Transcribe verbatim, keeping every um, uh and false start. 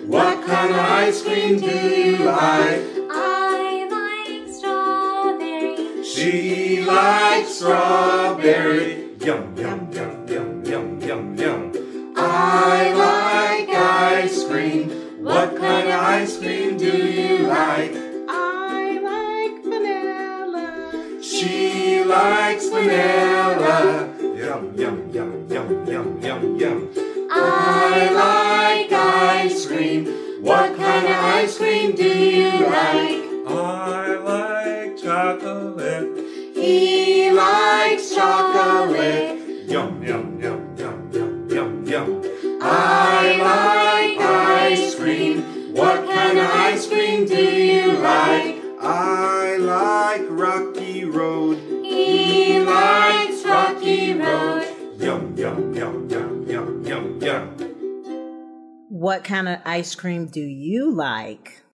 What kind of ice cream do you like? I like strawberry. She likes strawberry. Yum, yum, yum, yum, yum, yum, yum. I like ice cream. What kind of ice cream do you like? I like vanilla. She likes vanilla. Yum, yum, yum, yum, yum, yum, yum. I like ice cream. What kind of ice cream do you like? I like chocolate. He likes chocolate. Yum, yum, yum, yum, yum, yum, yum. I like ice cream. What kind of ice cream do you like? I like Rocky Road. He likes Rocky Road. Yum, yum, yum, yum, yum, yum, yum. What kind of ice cream do you like?